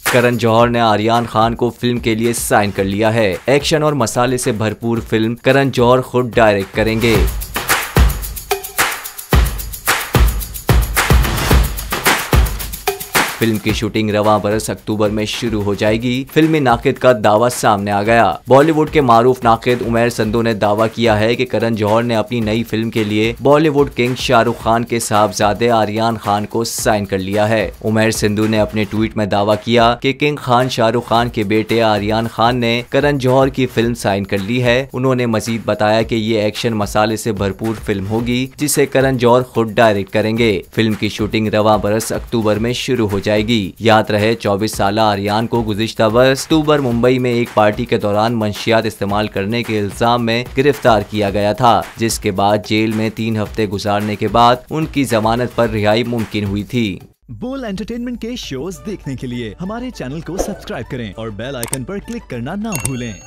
करण जौहर ने आर्यन खान को फिल्म के लिए साइन कर लिया है। एक्शन और मसाले से भरपूर फिल्म करण जौहर खुद डायरेक्ट करेंगे। फिल्म की शूटिंग रवां बरस अक्टूबर में शुरू हो जाएगी। फिल्मी नाकिद का दावा सामने आ गया। बॉलीवुड के मारूफ नाकिद उमर संधू ने दावा किया है कि करण जौहर ने अपनी नई फिल्म के लिए बॉलीवुड किंग शाहरुख खान के साहबजादे आर्यन खान को साइन कर लिया है। उमर संधू ने अपने ट्वीट में दावा किया कि किंग खान शाहरुख खान के बेटे आर्यन खान ने करण जौहर की फिल्म साइन कर ली है। उन्होंने मजीद बताया कि ये एक्शन मसाले से भरपूर फिल्म होगी जिसे करण जौहर खुद डायरेक्ट करेंगे। फिल्म की शूटिंग रवां बरस अक्टूबर में शुरू हो जाएगी। याद रहे 24 साल आर्यन को गुज़िश्ता बरस अक्टूबर मुंबई में एक पार्टी के दौरान मंशियात इस्तेमाल करने के इल्जाम में गिरफ्तार किया गया था, जिसके बाद जेल में 3 हफ्ते गुजारने के बाद उनकी जमानत पर रिहाई मुमकिन हुई थी। बोल एंटरटेनमेंट के शोज देखने के लिए हमारे चैनल को सब्सक्राइब करें और बेल आइकन पर क्लिक करना ना भूलें।